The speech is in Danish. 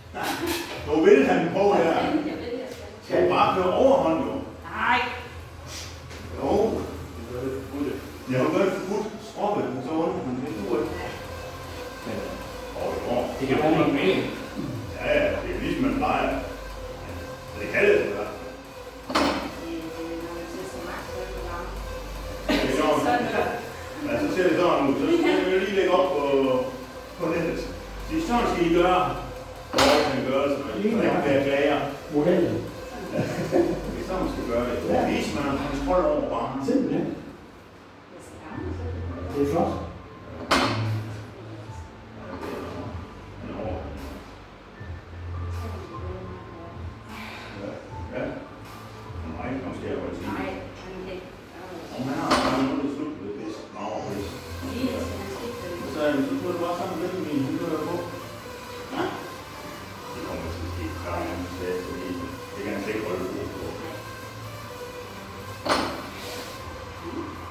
Du vil han på her. Skal du bare køre overhånd, jo? Nej. Jo. Jeg har godt forbudt stroppe, så under den. Det duer ikke. Det kan være noget med. Ja, det er ligesom man plejer. Det kan det være. Ja, så ser det sådan ud. Så skal vi lige lægge op på nettet. Så sådan skal I gøre. Hvordan kan gøre det, så man kan være klager. Modellen. Ja, det er sådan, man skal gøre det. Vis man har kontrol over barnet. Simpelthen. Det er flot.